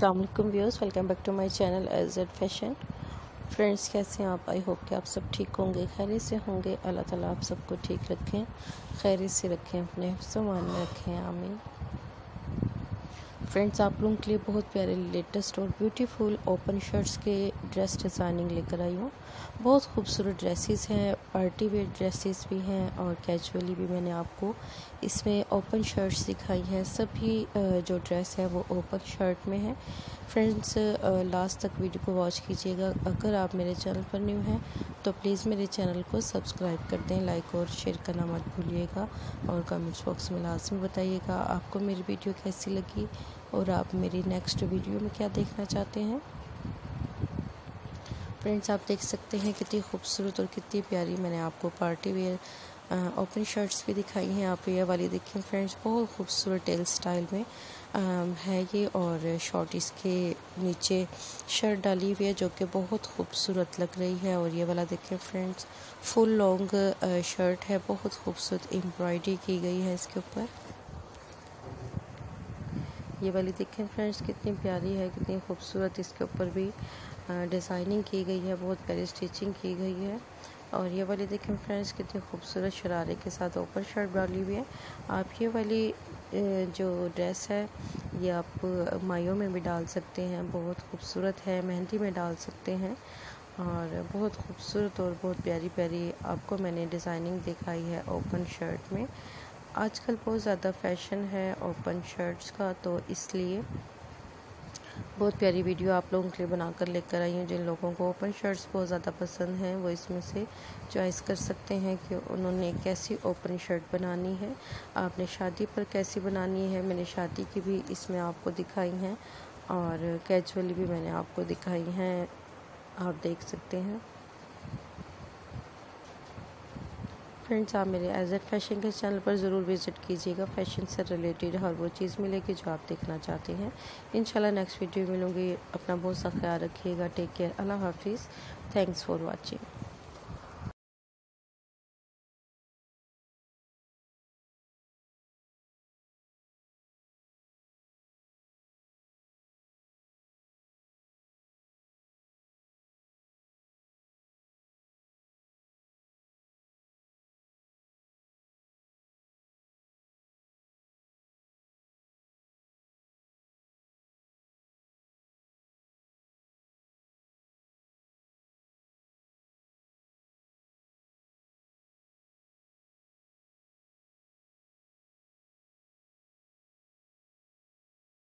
अस्सलाम वालेकुम viewers, welcome back to my channel AZ fashion. Friends, कैसे हैं आप? आई होप कि आप सब ठीक होंगे, खैरियत से होंगे। अल्लाह ताला आप सबको ठीक रखें, खैरियत से रखें, अपने हिफ्ज़-ओ-मान में रखें, आमीन। फ्रेंड्स, आप लोगों के लिए बहुत प्यारे लेटेस्ट और ब्यूटीफुल ओपन शर्ट्स के ड्रेस डिज़ाइनिंग लेकर आई हूँ। बहुत खूबसूरत ड्रेसेस हैं, पार्टी वेयर ड्रेसेस भी हैं और कैजुअली भी मैंने आपको इसमें ओपन शर्ट्स दिखाई हैं। सभी जो ड्रेस है वो ओपन शर्ट में है। फ्रेंड्स, लास्ट तक वीडियो को वॉच कीजिएगा। अगर आप मेरे चैनल पर न्यू हैं तो प्लीज़ मेरे चैनल को सब्सक्राइब कर दें, लाइक और शेयर करना मत भूलिएगा और कमेंट्स बॉक्स में लाजमी बताइएगा आपको मेरी वीडियो कैसी लगी और आप मेरी नेक्स्ट वीडियो में क्या देखना चाहते हैं। फ्रेंड्स, आप देख सकते हैं कितनी खूबसूरत और कितनी प्यारी मैंने आपको पार्टी वेयर ओपन शर्ट्स भी दिखाई हैं। आप ये वाली देखें फ्रेंड्स, बहुत खूबसूरत टेल स्टाइल में है ये और शॉर्ट इसके नीचे शर्ट डाली हुई है जो कि बहुत खूबसूरत लग रही है। और ये वाला देखें फ्रेंड्स, फुल लॉन्ग शर्ट है, बहुत खूबसूरत एम्ब्रॉयडरी की गई है इसके ऊपर। ये वाली देखें फ्रेंड्स, कितनी प्यारी है, कितनी खूबसूरत इसके ऊपर भी डिज़ाइनिंग की गई है, बहुत प्यारी स्टिचिंग की गई है। और ये वाली देखें फ्रेंड्स, कितनी खूबसूरत शरारे के साथ ओपन शर्ट डाली हुई है। आप ये वाली जो ड्रेस है ये आप मायों में भी डाल सकते हैं, बहुत खूबसूरत है, मेहंदी में डाल सकते हैं और बहुत खूबसूरत और बहुत प्यारी प्यारी आपको मैंने डिज़ाइनिंग दिखाई है ओपन शर्ट में। आजकल बहुत ज़्यादा फैशन है ओपन शर्ट्स का, तो इसलिए बहुत प्यारी वीडियो आप लोगों के लिए बनाकर लेकर आई हूँ। जिन लोगों को ओपन शर्ट्स बहुत ज़्यादा पसंद हैं वो इसमें से चॉइस कर सकते हैं कि उन्होंने कैसी ओपन शर्ट बनानी है, आपने शादी पर कैसी बनानी है। मैंने शादी की भी इसमें आपको दिखाई हैं और कैजुअली भी मैंने आपको दिखाई हैं, आप देख सकते हैं। फ्रेंड्स, आप मेरे एजेड फैशन के चैनल पर ज़रूर विज़िट कीजिएगा। फैशन से रिलेटेड हर वो चीज़ मिलेगी जो आप देखना चाहते हैं। इंशाल्लाह नेक्स्ट वीडियो मिलूँगी। अपना बहुत सा ख्याल रखिएगा। Take care. अल्लाह हाफिज़। Thanks for watching.